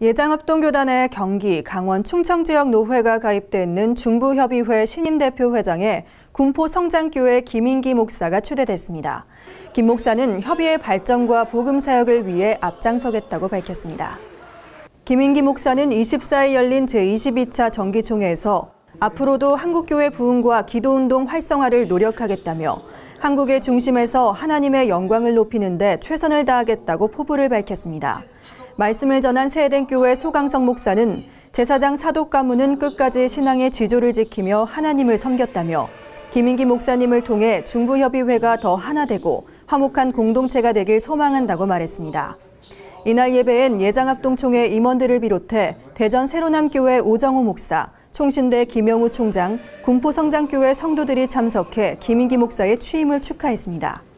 예장합동교단의 경기, 강원, 충청 지역 노회가 가입돼 있는 중부협의회 신임 대표 회장에 군포 성장교회 김인기 목사가 추대됐습니다. 김 목사는 협의회 발전과 복음 사역을 위해 앞장서겠다고 밝혔습니다. 김인기 목사는 24일 열린 제22차 정기총회에서 앞으로도 한국교회 부흥과 기도운동 활성화를 노력하겠다며 한국의 중심에서 하나님의 영광을 높이는 데 최선을 다하겠다고 포부를 밝혔습니다. 말씀을 전한 세덴교회 소강성 목사는 제사장 사독 가문은 끝까지 신앙의 지조를 지키며 하나님을 섬겼다며 김인기 목사님을 통해 중부협의회가 더 하나 되고 화목한 공동체가 되길 소망한다고 말했습니다. 이날 예배엔 예장합동총회 임원들을 비롯해 대전 세로남교회 오정호 목사, 총신대 김영우 총장, 군포성장교회 성도들이 참석해 김인기 목사의 취임을 축하했습니다.